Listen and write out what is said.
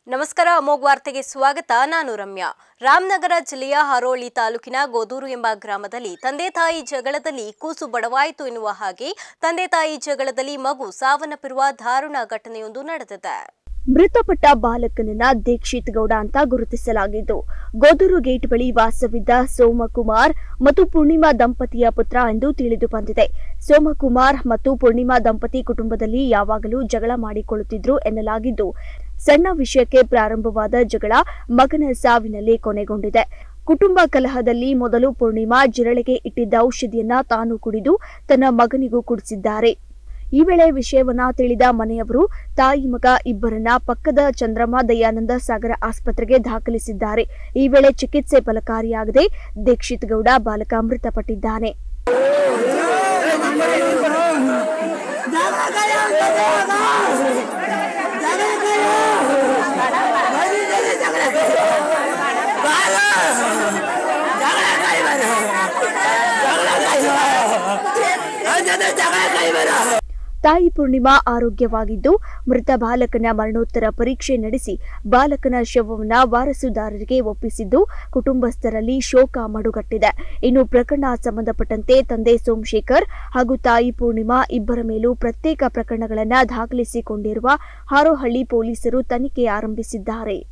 ನಮಸ್ಕಾರ ಅಮೋಘ್ ವಾರ್ತೆಗೆ ಸ್ವಾಗತ. ನಾನು ರಮ್ಯಾ. ರಾಮನಗರ ಜಿಲ್ಲೆಯ ಹರೋಳಿ ತಾಲೂಕಿನ ಗೋದೂರು ಎಂಬ ಗ್ರಾಮದಲ್ಲಿ ತಂದೆ ತಾಯಿ ಜಗಳದಲ್ಲಿ ಕೂಸು ಬಡವಾಯಿತು ಎನ್ನುವ ಹಾಗೆ ತಂದೆ ತಾಯಿ ಜಗಳದಲ್ಲಿ ಮಗು ಸಾವನ್ನಪ್ಪಿರುವ ದಾರುಣ ಘಟನೆಯೊಂದು ನಡೆದಿದೆ. ಮೃತಪಟ್ಟ ಬಾಲಕನನ್ನ ದೀಕ್ಷಿತ್ ಗೌಡ ಅಂತ ಗುರುತಿಸಲಾಗಿದ್ದು, ಗೋದೂರು ಗೇಟ್ ಬಳಿ ವಾಸವಿದ್ದ ಸೋಮಕುಮಾರ್ ಮತ್ತು ಪೂರ್ಣಿಮಾ ದಂಪತಿಯ ಪುತ್ರ ಎಂದು ತಿಳಿದು ಬಂದಿದೆ. ಸೋಮಕುಮಾರ್ ಮತ್ತು ಪೂರ್ಣಿಮಾ ದಂಪತಿ ಕುಟುಂಬದಲ್ಲಿ ಯಾವಾಗಲೂ ಜಗಳ ಮಾಡಿಕೊಳ್ಳುತ್ತಿದ್ರು ಎನ್ನಲಾಗಿದ್ದು, ಸಣ್ಣ ವಿಷಯಕ್ಕೆ ಪ್ರಾರಂಭವಾದ ಜಗಳ ಮಗನ ಸಾವಿನಲ್ಲಿ ಕೊನೆಗೊಂಡಿದೆ. ಕುಟುಂಬ ಕಲಹದಲ್ಲಿ ಮೊದಲು ಪೂರ್ಣಿಮಾ ಜಿರಳೆಗೆ ಇಟ್ಟಿದ್ದ ಔಷಧಿಯನ್ನ ತಾನು ಕುಡಿದು ತನ್ನ ಮಗನಿಗೂ ಕುಡಿಸಿದ್ದಾರೆ. ಈ ವೇಳೆ ವಿಷಯವನ್ನ ತಿಳಿದ ಮನೆಯವರು ತಾಯಿ ಮಗ ಇಬ್ಬರನ್ನ ಪಕ್ಕದ ಚಂದ್ರಮ್ಮ ದಯಾನಂದ ಸಾಗರ ಆಸ್ಪತ್ರೆಗೆ ದಾಖಲಿಸಿದ್ದಾರೆ. ಈ ವೇಳೆ ಚಿಕಿತ್ಸೆ ಫಲಕಾರಿಯಾಗದೆ ದೀಕ್ಷಿತ್ ಗೌಡ ಬಾಲಕ ಮೃತಪಟ್ಟಿದ್ದಾನೆ. ತಾಯಿ ಪೂರ್ಣಿಮಾ ಆರೋಗ್ಯವಾಗಿದ್ದು, ಮೃತ ಬಾಲಕನ ಮರಣೋತ್ತರ ಪರೀಕ್ಷೆ ನಡೆಸಿ ಬಾಲಕನ ಶವವನ್ನು ವಾರಸುದಾರರಿಗೆ ಒಪ್ಪಿಸಿದ್ದು, ಕುಟುಂಬಸ್ಥರಲ್ಲಿ ಶೋಕ ಮಡುಗಟ್ಟಿದೆ. ಇನ್ನು ಪ್ರಕರಣ ಸಂಬಂಧಪಟ್ಟಂತೆ ತಂದೆ ಸೋಮಶೇಖರ್ ಹಾಗೂ ತಾಯಿ ಪೂರ್ಣಿಮಾ ಇಬ್ಬರ ಮೇಲೂ ಪ್ರತ್ಯೇಕ ಪ್ರಕರಣಗಳನ್ನು ದಾಖಲಿಸಿಕೊಂಡಿರುವ ಹಾರೋಹಳ್ಳಿ ಪೊಲೀಸರು ತನಿಖೆ ಆರಂಭಿಸಿದ್ದಾರೆ.